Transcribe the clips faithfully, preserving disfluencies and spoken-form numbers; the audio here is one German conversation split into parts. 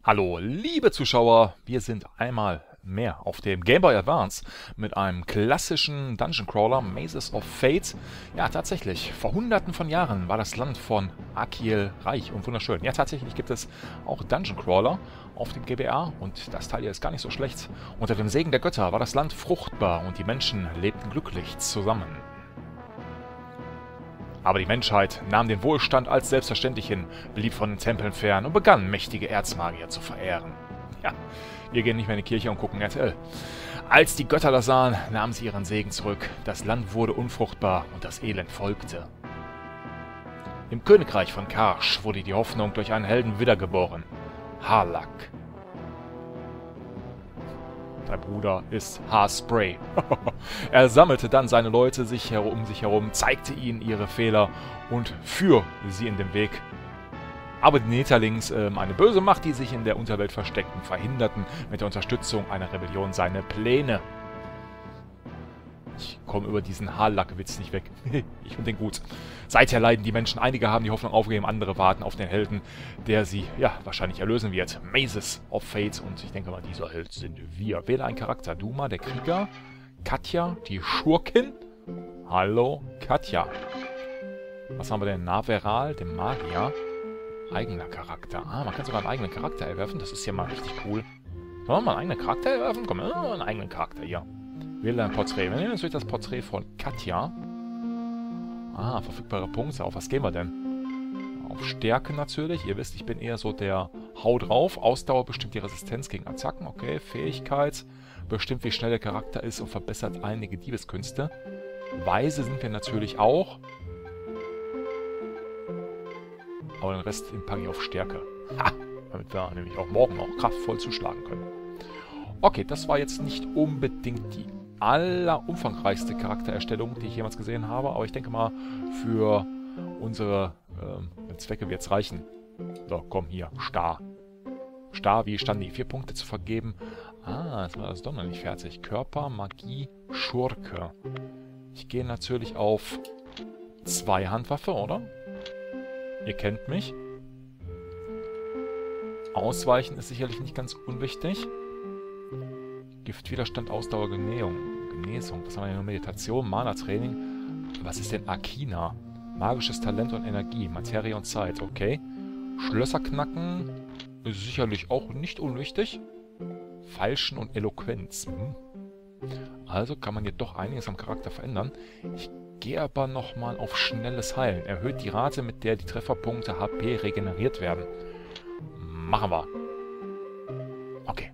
Hallo, liebe Zuschauer, wir sind einmal mehr auf dem Game Boy Advance mit einem klassischen Dungeon Crawler, Mazes of Fate. Ja, tatsächlich, vor hunderten von Jahren war das Land von Akiel reich und wunderschön. Ja, tatsächlich gibt es auch Dungeon Crawler auf dem G B A und das Teil hier ist gar nicht so schlecht. Unter dem Segen der Götter war das Land fruchtbar und die Menschen lebten glücklich zusammen. Aber die Menschheit nahm den Wohlstand als selbstverständlich hin, blieb von den Tempeln fern und begann, mächtige Erzmagier zu verehren. Ja, wir gehen nicht mehr in die Kirche und gucken R T L. Als die Götter das sahen, nahmen sie ihren Segen zurück. Das Land wurde unfruchtbar und das Elend folgte. Im Königreich von Karsch wurde die Hoffnung durch einen Helden wiedergeboren. Harlak. Sein Bruder ist Haarspray. Er sammelte dann seine Leute sich her um sich herum, zeigte ihnen ihre Fehler und führte sie in den Weg. Aber die Netherlings, äh, eine böse Macht, die sich in der Unterwelt versteckten, verhinderten mit der Unterstützung einer Rebellion seine Pläne. Ich komme über diesen Haarlackwitz nicht weg. Ich finde den gut. Seither leiden die Menschen. Einige haben die Hoffnung aufgegeben, andere warten auf den Helden, der sie, ja, wahrscheinlich erlösen wird. Mazes of Fate. Und ich denke mal, dieser Held sind wir. Wähle einen Charakter. Duma, der Krieger. Katja, die Schurkin. Hallo, Katja. Was haben wir denn? Naveral, der Magier. Eigener Charakter. Ah, man kann sogar einen eigenen Charakter erwerfen. Das ist ja mal richtig cool. Sollen wir mal einen eigenen Charakter erwerfen? Komm, einen eigenen Charakter hier. Wähle ein Porträt. Wir nehmen natürlich das Porträt von Katja. Ah, verfügbare Punkte. Auf was gehen wir denn? Auf Stärke natürlich. Ihr wisst, ich bin eher so der Hau drauf. Ausdauer bestimmt die Resistenz gegen Attacken. Okay, Fähigkeit bestimmt, wie schnell der Charakter ist und verbessert einige Diebeskünste. Weise sind wir natürlich auch. Aber den Rest packe ich auf Stärke. Ha! Damit wir nämlich auch morgen noch kraftvoll zuschlagen können. Okay, das war jetzt nicht unbedingt die allerumfangreichste Charaktererstellung, die ich jemals gesehen habe. Aber ich denke mal, für unsere ähm, Zwecke wird es reichen. So, komm hier, Star. Star wie Standi. Vier Punkte zu vergeben. Ah, jetzt war das doch noch nicht fertig. Körper, Magie, Schurke. Ich gehe natürlich auf Zweihandwaffe, oder? Ihr kennt mich. Ausweichen ist sicherlich nicht ganz unwichtig. Giftwiderstand, Ausdauer, Genehung, Genesung. Das haben wir ja nur Meditation, Mana-Training. Was ist denn Akina? Magisches Talent und Energie, Materie und Zeit. Okay. Schlösser knacken ist sicherlich auch nicht unwichtig. Feilschen und Eloquenz. Hm. Also kann man hier doch einiges am Charakter verändern. Ich gehe aber nochmal auf schnelles Heilen. Erhöht die Rate, mit der die Trefferpunkte H P regeneriert werden. Machen wir. Okay.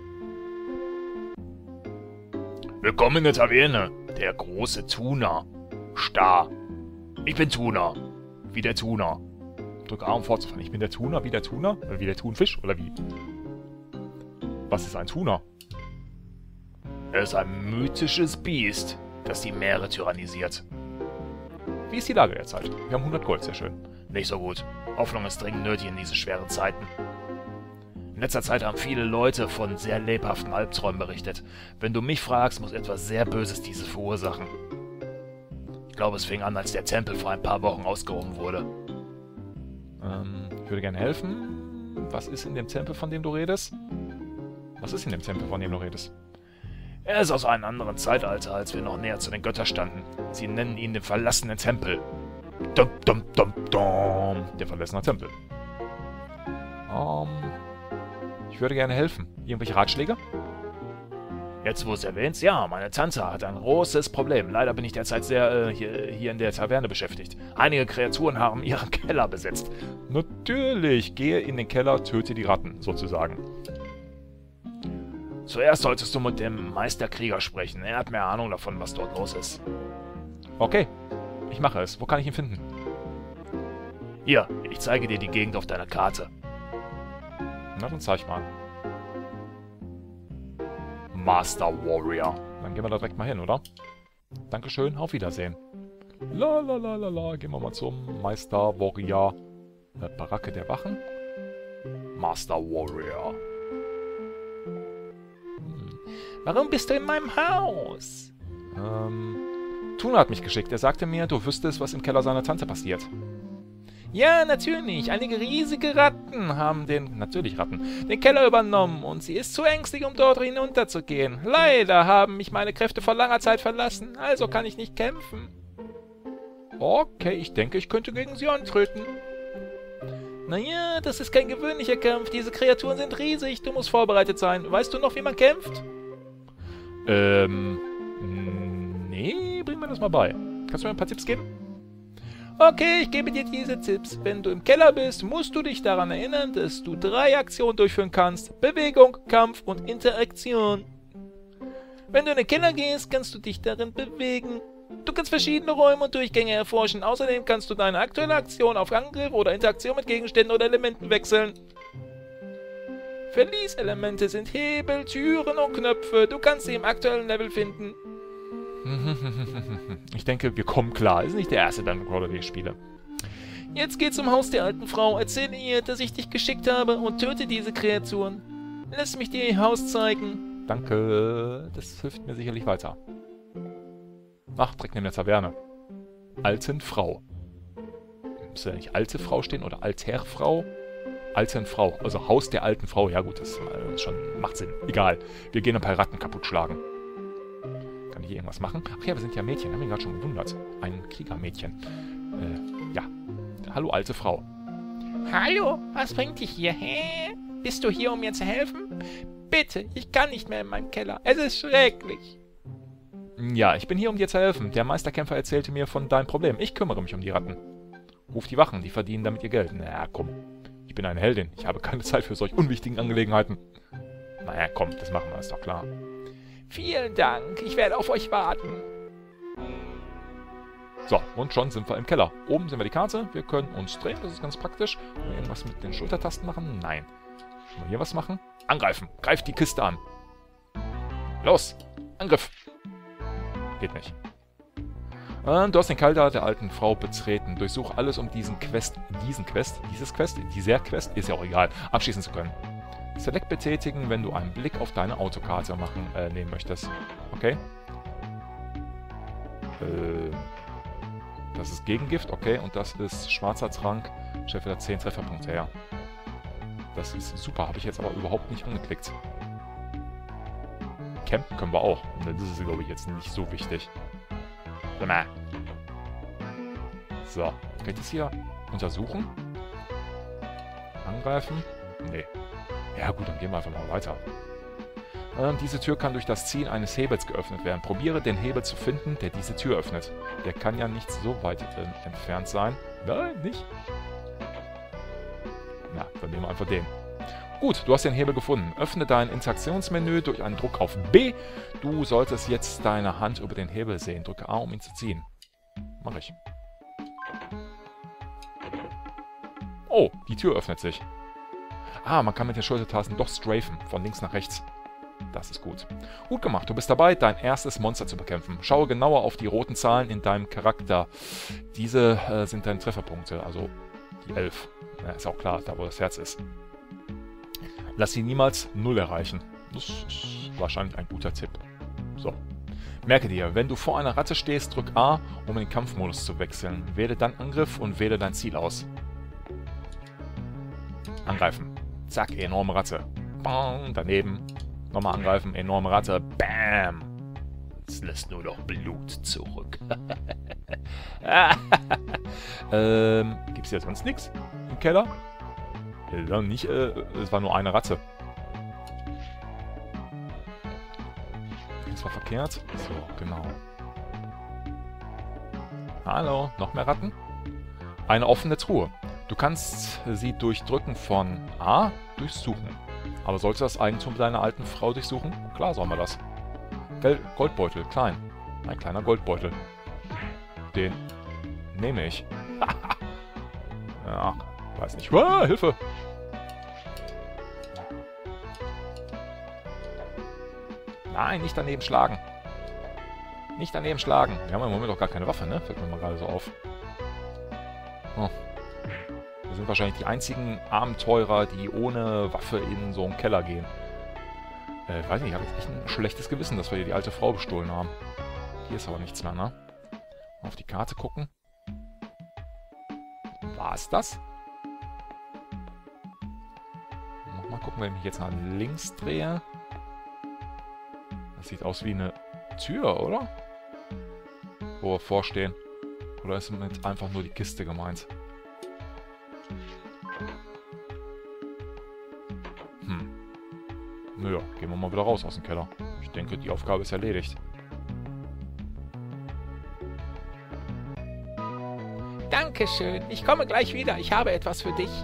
Willkommen in der Taverne. Der große Tuner. Star. Ich bin Tuner. Wie der Tuner. Drücke A, um fortzufahren. Ich bin der Tuner, wie der Tuner? Oder wie der Thunfisch? Oder wie? Was ist ein Tuner? Er ist ein mythisches Biest, das die Meere tyrannisiert. Wie ist die Lage derzeit? Wir haben hundert Gold, sehr schön. Nicht so gut. Hoffnung ist dringend nötig in diese schweren Zeiten. In letzter Zeit haben viele Leute von sehr lebhaften Albträumen berichtet. Wenn du mich fragst, muss etwas sehr Böses diese verursachen. Ich glaube, es fing an, als der Tempel vor ein paar Wochen ausgehoben wurde. Ähm, ich würde gerne helfen. Was ist in dem Tempel, von dem du redest? Was ist in dem Tempel, von dem du redest? Er ist aus einem anderen Zeitalter, als wir noch näher zu den Göttern standen. Sie nennen ihn den verlassenen Tempel. Dum, dum, dum, dum. Der verlassene Tempel. Ähm... Ich würde gerne helfen. Irgendwelche Ratschläge? Jetzt, wo es erwähnt, ja, meine Tante hat ein großes Problem. Leider bin ich derzeit sehr äh, hier, hier in der Taverne beschäftigt. Einige Kreaturen haben ihren Keller besetzt. Natürlich, gehe in den Keller, töte die Ratten, sozusagen. Zuerst solltest du mit dem Meisterkrieger sprechen. Er hat mehr Ahnung davon, was dort los ist. Okay, ich mache es. Wo kann ich ihn finden? Hier, ich zeige dir die Gegend auf deiner Karte. Na, dann zeig mal. Master Warrior. Dann gehen wir da direkt mal hin, oder? Dankeschön, auf Wiedersehen. La la la la la. Gehen wir mal zum Meister Warrior. Äh, Baracke der Wachen. Master Warrior. Hm. Warum bist du in meinem Haus? Ähm. Tuna hat mich geschickt. Er sagte mir, du wüsstest, was im Keller seiner Tante passiert. Ja, natürlich. Einige riesige Ratten Ratten haben den, natürlich Ratten, den Keller übernommen und sie ist zu ängstlich, um dort hinunterzugehen. Leider haben mich meine Kräfte vor langer Zeit verlassen, also kann ich nicht kämpfen. Okay, ich denke, ich könnte gegen sie antreten. Naja, das ist kein gewöhnlicher Kampf. Diese Kreaturen sind riesig. Du musst vorbereitet sein. Weißt du noch, wie man kämpft? Ähm, nee, bring mir das mal bei. Kannst du mir ein paar Tipps geben? Okay, ich gebe dir diese Tipps. Wenn du im Keller bist, musst du dich daran erinnern, dass du drei Aktionen durchführen kannst. Bewegung, Kampf und Interaktion. Wenn du in den Keller gehst, kannst du dich darin bewegen. Du kannst verschiedene Räume und Durchgänge erforschen. Außerdem kannst du deine aktuelle Aktion auf Angriff oder Interaktion mit Gegenständen oder Elementen wechseln. Verlies-Elemente sind Hebel, Türen und Knöpfe. Du kannst sie im aktuellen Level finden. Ich denke, wir kommen klar. Ist nicht der erste Dungeon Crawler, den ich spiele. Jetzt geh zum Haus der alten Frau. Erzähle ihr, dass ich dich geschickt habe und töte diese Kreaturen. Lass mich dir ihr Haus zeigen. Danke. Das hilft mir sicherlich weiter. Ach, direkt neben der Taverne. Alten Frau. Müsste da nicht alte Frau stehen oder alter Frau? Alten Frau. Also Haus der alten Frau. Ja gut, das äh, schon macht Sinn. Egal. Wir gehen ein paar Ratten kaputt schlagen. Kann ich hier irgendwas machen? Ach ja, wir sind ja Mädchen. Haben wir gerade schon gewundert. Ein Kriegermädchen. Äh, ja. Hallo, alte Frau. Hallo, was bringt dich hierher? Bist du hier, um mir zu helfen? Bitte, ich kann nicht mehr in meinem Keller. Es ist schrecklich. Ja, ich bin hier, um dir zu helfen. Der Meisterkämpfer erzählte mir von deinem Problem. Ich kümmere mich um die Ratten. Ruf die Wachen, die verdienen damit ihr Geld. Na komm, ich bin eine Heldin. Ich habe keine Zeit für solch unwichtigen Angelegenheiten. Naja, komm, das machen wir, ist doch klar. Vielen Dank, ich werde auf euch warten. So, und schon sind wir im Keller. Oben sehen wir die Karte. Wir können uns drehen, das ist ganz praktisch. Können wir irgendwas mit den Schultertasten machen? Nein. Können wir hier was machen? Angreifen. Greift die Kiste an. Los, Angriff. Geht nicht. Ähm, du hast den Kalter der alten Frau betreten. Durchsuch alles, um diesen Quest, diesen Quest, dieses Quest, dieser Quest, ist ja auch egal, abschließen zu können. Select betätigen, wenn du einen Blick auf deine Autokarte machen, äh, nehmen möchtest. Okay. Äh, das ist Gegengift, okay, und das ist schwarzer Trank. Stellt wieder zehn Trefferpunkte her. Das ist super, habe ich jetzt aber überhaupt nicht angeklickt. Campen können wir auch. Das ist, glaube ich, jetzt nicht so wichtig. So, kann ich das hier untersuchen? Angreifen? Nee. Ja gut, dann gehen wir einfach mal weiter. Ähm, diese Tür kann durch das Ziehen eines Hebels geöffnet werden. Probiere den Hebel zu finden, der diese Tür öffnet. Der kann ja nicht so weit äh, entfernt sein. Nein, nicht. Na, dann nehmen wir einfach den. Gut, du hast den Hebel gefunden. Öffne dein Interaktionsmenü durch einen Druck auf B. Du solltest jetzt deine Hand über den Hebel sehen. Drücke A, um ihn zu ziehen. Mach ich. Oh, die Tür öffnet sich. Ah, man kann mit den Schultertasten doch strafen, von links nach rechts. Das ist gut. Gut gemacht, du bist dabei, dein erstes Monster zu bekämpfen. Schaue genauer auf die roten Zahlen in deinem Charakter. Diese äh, sind deine Trefferpunkte, also die elf. Ja, ist auch klar, da wo das Herz ist. Lass sie niemals null erreichen. Das ist wahrscheinlich ein guter Tipp. So. Merke dir, wenn du vor einer Ratte stehst, drück A, um in den Kampfmodus zu wechseln. Wähle dann Angriff und wähle dein Ziel aus. Angreifen. Zack, enorme Ratte. Bam, daneben. Nochmal angreifen, enorme Ratte. Bam. Jetzt lässt nur noch Blut zurück. ähm, gibt's hier sonst nichts im Keller? Ja, nicht, äh, es war nur eine Ratte. Das war verkehrt. So, genau. Hallo, noch mehr Ratten? Eine offene Truhe. Du kannst sie durch Drücken von A durchsuchen. Aber sollst du das Eigentum deiner alten Frau durchsuchen? Klar sollen wir das. Gel Goldbeutel, klein. Ein kleiner Goldbeutel. Den nehme ich. Ja, weiß nicht. Ah, Hilfe! Nein, nicht daneben schlagen. Nicht daneben schlagen. Wir haben im Moment doch gar keine Waffe, ne? Fällt mir mal gerade so auf. Oh. Wir sind wahrscheinlich die einzigen Abenteurer, die ohne Waffe in so einen Keller gehen. Äh, ich weiß nicht, ich habe jetzt echt ein schlechtes Gewissen, dass wir hier die alte Frau bestohlen haben. Hier ist aber nichts mehr, ne? Mal auf die Karte gucken. War es das? gucken, wenn ich mich jetzt nach links drehe. Das sieht aus wie eine Tür, oder? Wo wir vorstehen. Oder ist damit einfach nur die Kiste gemeint? Hm. Naja, gehen wir mal wieder raus aus dem Keller. Ich denke, die Aufgabe ist erledigt. Dankeschön. Ich komme gleich wieder. Ich habe etwas für dich.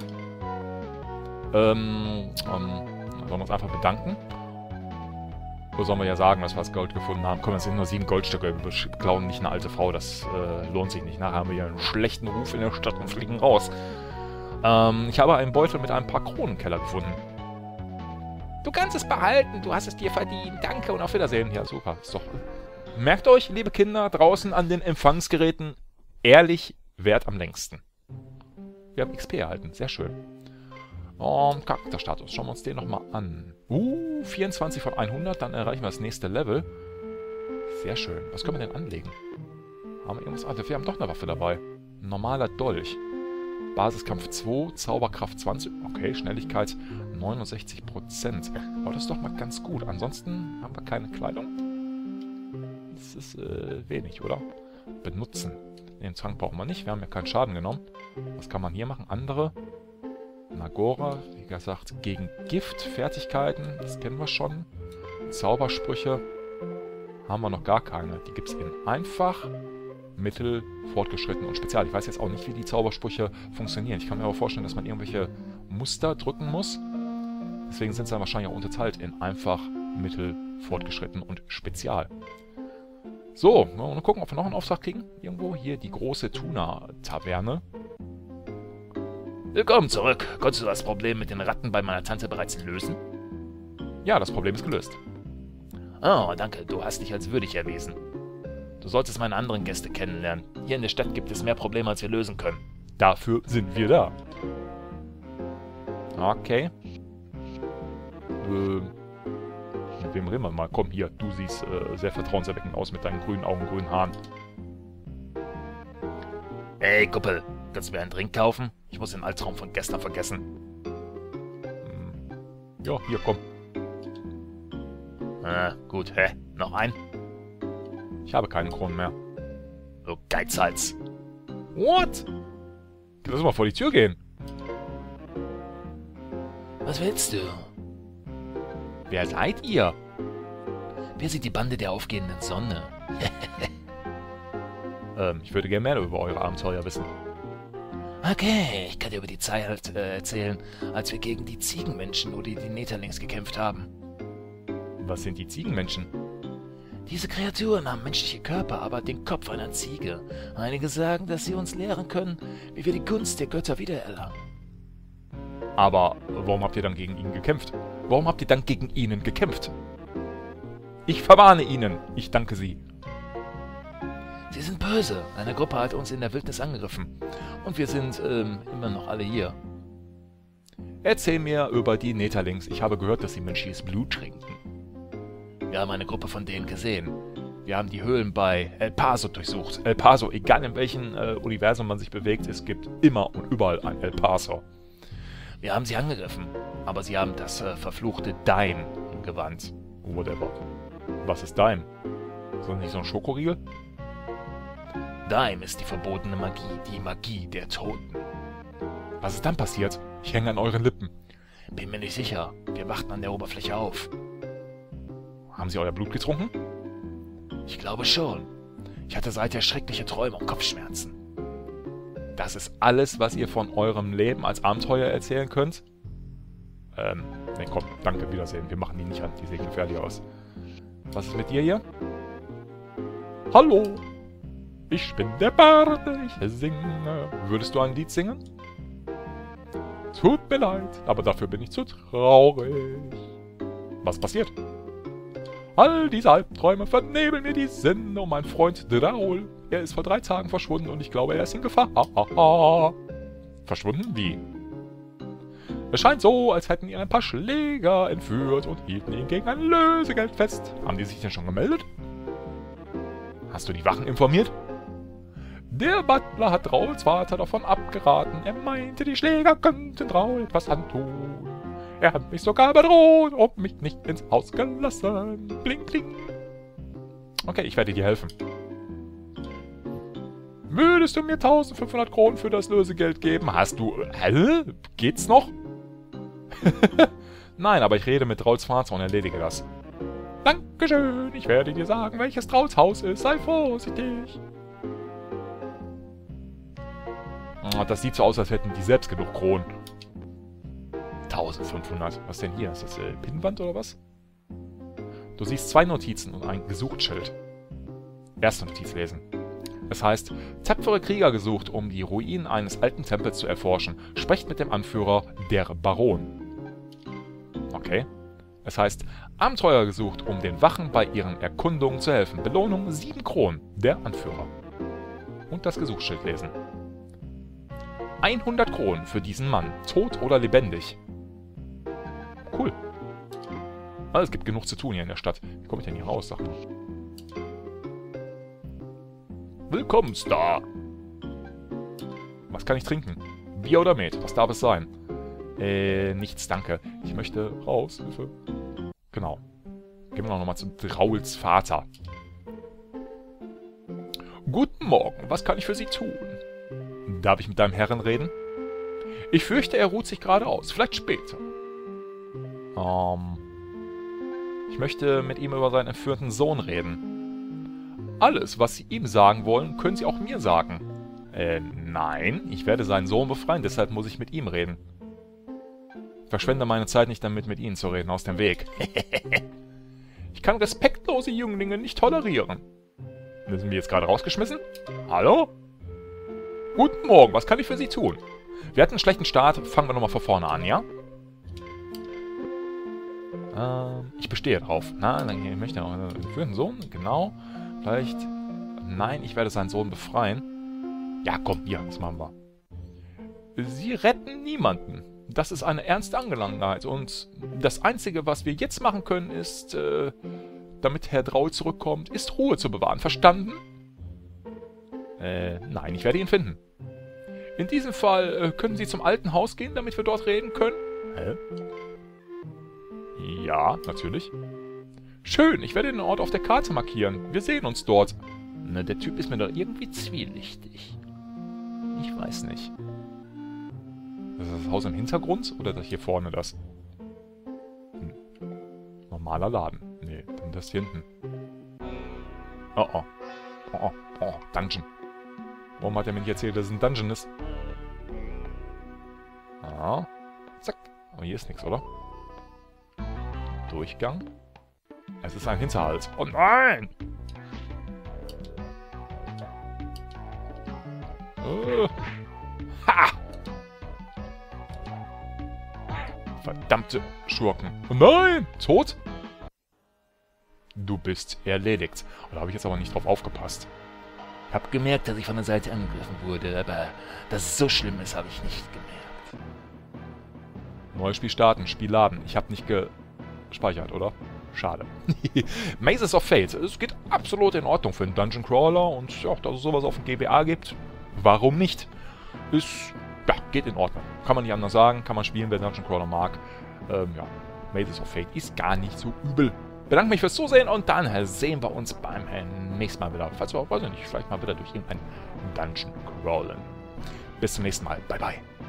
Ähm, ähm, sollen wir uns einfach bedanken? Oder sollen wir ja sagen, dass wir das Gold gefunden haben? Komm, es sind nur sieben Goldstücke. Wir klauen nicht eine alte Frau. Das äh, lohnt sich nicht. Nachher haben wir ja einen schlechten Ruf in der Stadt und fliegen raus. Ähm, ich habe einen Beutel mit ein paar Kronen im Keller gefunden. Du kannst es behalten. Du hast es dir verdient. Danke und auf Wiedersehen. Ja, super. Ist doch... Merkt euch, liebe Kinder, draußen an den Empfangsgeräten, ehrlich währt am längsten. Wir haben X P erhalten. Sehr schön. Und Charakterstatus. Schauen wir uns den nochmal an. Uh, vierundzwanzig von hundert. Dann erreichen wir das nächste Level. Sehr schön. Was können wir denn anlegen? Haben wir irgendwas? Ah, wir haben doch eine Waffe dabei. Ein normaler Dolch. Basiskampf zwei, Zauberkraft zwanzig. Okay, Schnelligkeit neunundsechzig Prozent. Aber das ist doch mal ganz gut. Ansonsten haben wir keine Kleidung. Das ist äh, wenig, oder? Benutzen. Den Trank brauchen wir nicht. Wir haben ja keinen Schaden genommen. Was kann man hier machen? Andere. Nagora, wie gesagt, gegen Gift, Fertigkeiten, das kennen wir schon. Zaubersprüche haben wir noch gar keine. Die gibt es in einfach, mittel, fortgeschritten und spezial. Ich weiß jetzt auch nicht, wie die Zaubersprüche funktionieren. Ich kann mir aber vorstellen, dass man irgendwelche Muster drücken muss. Deswegen sind sie dann wahrscheinlich auch unterteilt in einfach, mittel, fortgeschritten und spezial. So, mal gucken, ob wir noch einen Auftrag kriegen. Irgendwo hier die große Tuna-Taverne. Willkommen zurück. Konntest du das Problem mit den Ratten bei meiner Tante bereits lösen? Ja, das Problem ist gelöst. Oh, danke. Du hast dich als würdig erwiesen. Du solltest meine anderen Gäste kennenlernen. Hier in der Stadt gibt es mehr Probleme, als wir lösen können. Dafür sind wir da. Okay. Ähm, mit wem reden wir mal? Komm, hier. Du siehst äh, sehr vertrauenserweckend aus mit deinen grünen Augen, grünen Haaren. Hey, Kuppel. Kannst du mir einen Drink kaufen? Ich muss den Albtraum von gestern vergessen. Hm. Ja, hier, komm. Ah, gut, hä? Noch ein? Ich habe keine Kronen mehr. Du Geizhals. What? Lass mal vor die Tür gehen. Was willst du? Wer seid ihr? Wir sind die Bande der aufgehenden Sonne. ähm, ich würde gerne mehr über eure Abenteuer wissen. Okay, ich kann dir über die Zeit äh, erzählen, als wir gegen die Ziegenmenschen oder die Netherlings gekämpft haben. Was sind die Ziegenmenschen? Diese Kreaturen haben menschliche Körper, aber den Kopf einer Ziege. Einige sagen, dass sie uns lehren können, wie wir die Gunst der Götter wiedererlangen. Aber warum habt ihr dann gegen ihn gekämpft? Warum habt ihr dann gegen ihnen gekämpft? Ich verwarne ihnen. Ich danke sie. Sie sind böse. Eine Gruppe hat uns in der Wildnis angegriffen. Und wir sind ähm, immer noch alle hier. Erzähl mir über die Netherlings. Ich habe gehört, dass sie menschliches Blut trinken. Wir haben eine Gruppe von denen gesehen. Wir haben die Höhlen bei El Paso durchsucht. El Paso, egal in welchem äh, Universum man sich bewegt, es gibt immer und überall ein El Paso. Wir haben sie angegriffen, aber sie haben das äh, verfluchte Daim gewandt. Whatever. Was ist Daim? Ist das nicht so ein Schokoriegel? Daim ist die verbotene Magie, die Magie der Toten. Was ist dann passiert? Ich hänge an euren Lippen. Bin mir nicht sicher. Wir wachten an der Oberfläche auf. Haben sie euer Blut getrunken? Ich glaube schon. Ich hatte seither schreckliche Träume und Kopfschmerzen. Das ist alles, was ihr von eurem Leben als Abenteuer erzählen könnt? Ähm, ne, komm, danke, Wiedersehen. Wir machen die nicht an, die sehen gefährlich aus. Was ist mit dir hier? Hallo! Ich bin der Bard, ich singe. Würdest du ein Lied singen? Tut mir leid, aber dafür bin ich zu traurig. Was passiert? All diese Albträume vernebeln mir die Sinne. Und mein Freund Draul, er ist vor drei Tagen verschwunden und ich glaube, er ist in Gefahr. Verschwunden? Wie? Es scheint so, als hätten ihn ein paar Schläger entführt und hielten ihn gegen ein Lösegeld fest. Haben die sich denn schon gemeldet? Hast du die Wachen informiert? Der Butler hat Drauls Vater davon abgeraten. Er meinte, die Schläger könnten Draul etwas antun. Er hat mich sogar bedroht und mich nicht ins Haus gelassen. Bling, bling. Okay, ich werde dir helfen. Würdest du mir eintausendfünfhundert Kronen für das Lösegeld geben? Hast du... Hä? Geht's noch? Nein, aber ich rede mit Drolls Vater und erledige das. Dankeschön, ich werde dir sagen, welches Drolls Haus ist. Sei vorsichtig. Das sieht so aus, als hätten die selbst genug Kronen. eintausendfünfhundert. Was denn hier? Ist das äh, Pinnwand oder was? Du siehst zwei Notizen und ein Gesuchtschild. Erste Notiz lesen. Es heißt, tapfere Krieger gesucht, um die Ruinen eines alten Tempels zu erforschen. Sprecht mit dem Anführer, der Baron. Okay. Es heißt, Abenteuer gesucht, um den Wachen bei ihren Erkundungen zu helfen. Belohnung sieben Kronen, der Anführer. Und das Gesuchsschild lesen. hundert Kronen für diesen Mann, tot oder lebendig. Cool. Also es gibt genug zu tun hier in der Stadt. Wie komme ich denn hier raus, sag mal? Willkommen, Star. Was kann ich trinken? Bier oder Met? Was darf es sein? Äh, nichts, danke. Ich möchte raus. Hilfe. Genau. Gehen wir noch mal zu Drolls Vater. Guten Morgen, was kann ich für Sie tun? Darf ich mit deinem Herren reden? Ich fürchte, er ruht sich gerade aus. Vielleicht später. Ähm... Ich möchte mit ihm über seinen entführten Sohn reden. Alles, was Sie ihm sagen wollen, können Sie auch mir sagen. Äh, nein, ich werde seinen Sohn befreien, deshalb muss ich mit ihm reden. Verschwende meine Zeit nicht damit, mit Ihnen zu reden, aus dem Weg. Ich kann respektlose Jünglinge nicht tolerieren. Sind wir jetzt gerade rausgeschmissen? Hallo? Guten Morgen, was kann ich für Sie tun? Wir hatten einen schlechten Start, fangen wir nochmal von vorne an, ja? Ähm, ich bestehe drauf. Na, ich möchte noch für einen Sohn, genau. Vielleicht... Nein, ich werde seinen Sohn befreien. Ja, komm, hier, das machen wir. Sie retten niemanden. Das ist eine ernste Angelegenheit. Und das Einzige, was wir jetzt machen können, ist, äh, damit Herr Droll zurückkommt, ist Ruhe zu bewahren. Verstanden? Äh, nein, ich werde ihn finden. In diesem Fall äh, können Sie zum alten Haus gehen, damit wir dort reden können? Hä? Ja, natürlich. Schön, ich werde den Ort auf der Karte markieren. Wir sehen uns dort. Na, der Typ ist mir doch irgendwie zwielichtig. Ich weiß nicht. Das ist das Haus im Hintergrund oder das hier vorne das? Hm. Normaler Laden. Nee, dann das hier hinten. Oh oh. Oh oh. Oh, Dungeon. Warum hat er mir nicht erzählt, dass es ein Dungeon ist? Ah. Zack. Aber hier ist nichts, oder? Durchgang. Es ist ein Hinterhalt. Oh nein! Uh. Ha! Verdammte Schurken. Oh nein! Tot? Du bist erledigt. Oh, da habe ich jetzt aber nicht drauf aufgepasst. Ich habe gemerkt, dass ich von der Seite angegriffen wurde, aber dass es so schlimm ist, habe ich nicht gemerkt. Neues Spiel starten, Spiel laden. Ich habe nicht gespeichert, oder? Schade. Mazes of Fate. Es geht absolut in Ordnung für einen Dungeon Crawler und ja, dass es sowas auf dem G B A gibt. Warum nicht? Ist, ja, geht in Ordnung. Kann man nicht anders sagen. Kann man spielen, wer Dungeon Crawler mag. Ähm, ja, Mazes of Fate ist gar nicht so übel. Bedanke mich fürs Zusehen und dann sehen wir uns beim nächsten Mal wieder. Falls wir, weiß ich nicht, vielleicht mal wieder durch irgendeinen Dungeon crawlen. Bis zum nächsten Mal. Bye, bye.